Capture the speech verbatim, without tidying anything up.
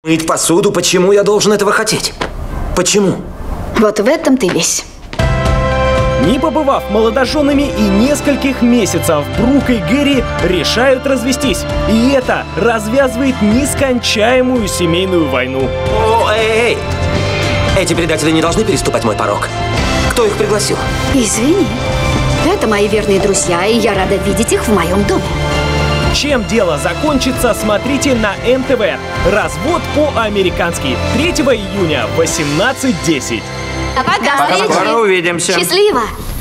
Мыть посуду, почему я должен этого хотеть? Почему? Вот в этом ты весь. Не побывав молодоженами и нескольких месяцев, Брук и Гэри решают развестись. И это развязывает нескончаемую семейную войну. О, эй, эй! Эти предатели не должны переступать мой порог. Кто их пригласил? Извини. Это мои верные друзья, и я рада видеть их в моем доме. Чем дело закончится, смотрите на эн тэ вэ. Развод по-американски. третьего июня в восемнадцать десять. Пока. Скоро увидимся. Счастливо.